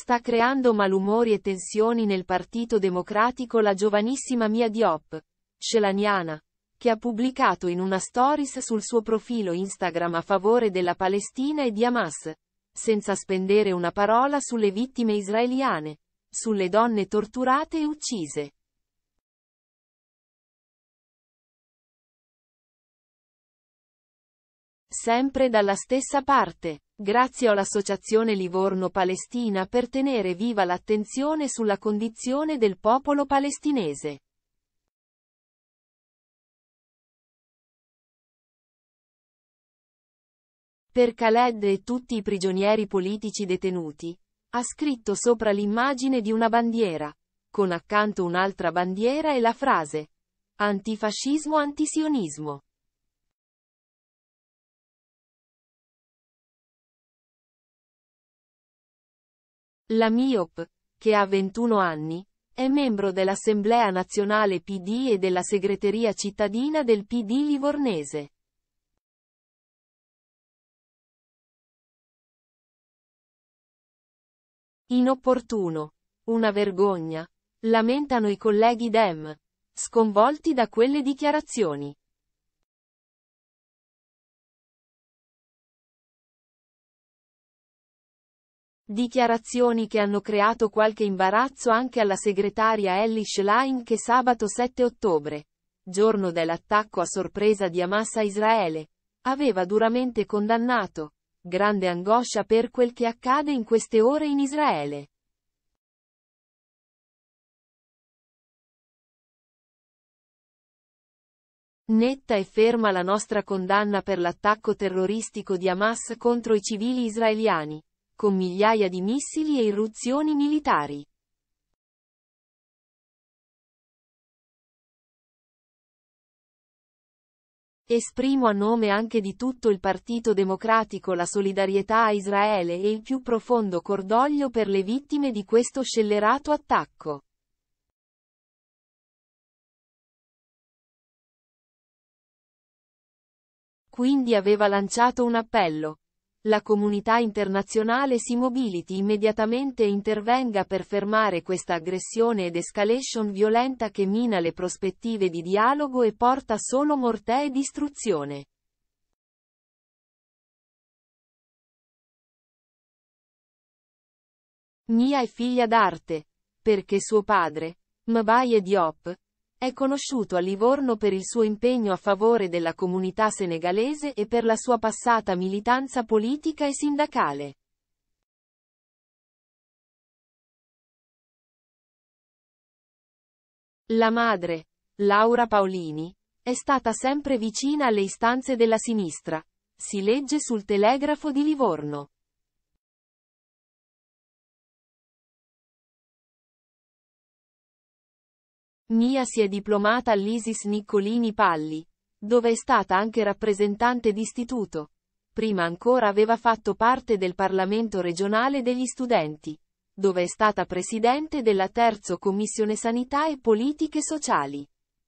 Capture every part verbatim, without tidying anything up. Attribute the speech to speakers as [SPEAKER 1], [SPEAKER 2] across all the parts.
[SPEAKER 1] Sta creando malumori e tensioni nel Partito Democratico la giovanissima Mia Diop, scelaniana, che ha pubblicato in una stories sul suo profilo Instagram a favore della Palestina e di Hamas, senza spendere una parola sulle vittime israeliane, sulle donne torturate e uccise. Sempre dalla stessa parte. Grazie all'Associazione Livorno-Palestina per tenere viva l'attenzione sulla condizione del popolo palestinese. Per Khaled e tutti i prigionieri politici detenuti, ha scritto sopra l'immagine di una bandiera, con accanto un'altra bandiera e la frase: antifascismo antisionismo. La Miop, che ha ventuno anni, è membro dell'Assemblea Nazionale P D e della segreteria cittadina del P D livornese. Inopportuno. Una vergogna. Lamentano i colleghi Dem, sconvolti da quelle dichiarazioni. Dichiarazioni che hanno creato qualche imbarazzo anche alla segretaria Elli Schlein che sabato sette ottobre, giorno dell'attacco a sorpresa di Hamas a Israele, aveva duramente condannato: grande angoscia per quel che accade in queste ore in Israele. Netta e ferma la nostra condanna per l'attacco terroristico di Hamas contro i civili israeliani, con migliaia di missili e irruzioni militari. Esprimo a nome anche di tutto il Partito Democratico la solidarietà a Israele e il più profondo cordoglio per le vittime di questo scellerato attacco. Quindi aveva lanciato un appello. La comunità internazionale si mobiliti immediatamente e intervenga per fermare questa aggressione ed escalation violenta che mina le prospettive di dialogo e porta solo morte e distruzione. Mia è figlia d'arte, perché suo padre, Mbaye Diop, è conosciuto a Livorno per il suo impegno a favore della comunità senegalese e per la sua passata militanza politica e sindacale. La madre, Laura Paolini, è stata sempre vicina alle istanze della sinistra. Si legge sul Telegrafo di Livorno. Mia si è diplomata all'I S I S Niccolini Palli, dove è stata anche rappresentante d'istituto. Prima ancora aveva fatto parte del Parlamento regionale degli studenti, dove è stata presidente della Terzo Commissione Sanità e Politiche Sociali.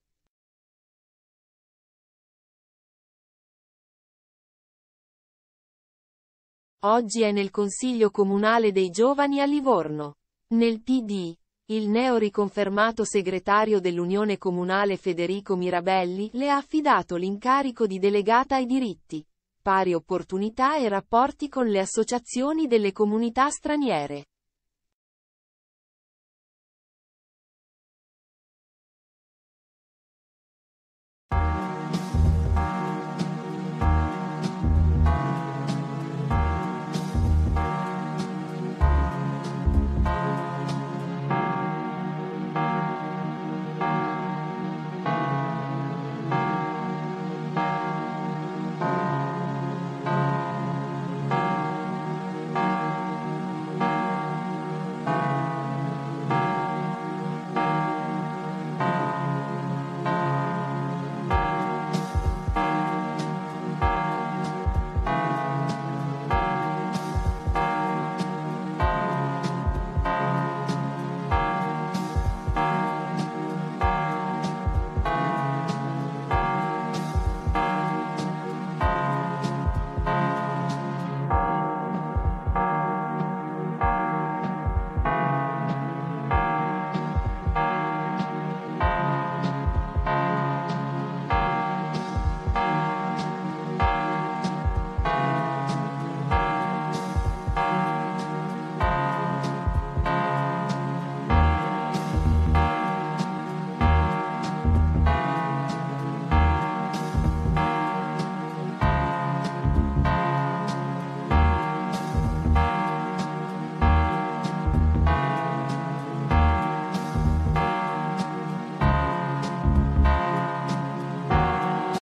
[SPEAKER 1] Oggi è nel Consiglio Comunale dei Giovani a Livorno. Nel P D. Il neo-riconfermato segretario dell'Unione Comunale Federico Mirabelli le ha affidato l'incarico di delegata ai diritti, pari opportunità e rapporti con le associazioni delle comunità straniere.